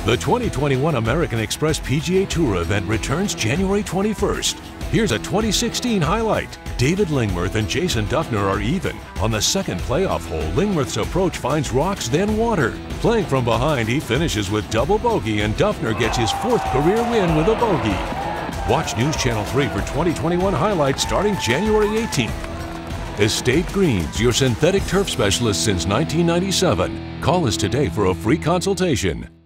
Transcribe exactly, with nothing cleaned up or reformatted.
The twenty twenty-one American Express P G A Tour event returns January twenty-first. Here's a twenty sixteen highlight. David Lingmerth and Jason Dufner are even. On the second playoff hole, Lingmerth's approach finds rocks, then water. Playing from behind, he finishes with double bogey, and Dufner gets his fourth career win with a bogey. Watch News Channel three for twenty twenty-one highlights starting January eighteenth. Estate Greens, your synthetic turf specialist since nineteen ninety-seven. Call us today for a free consultation.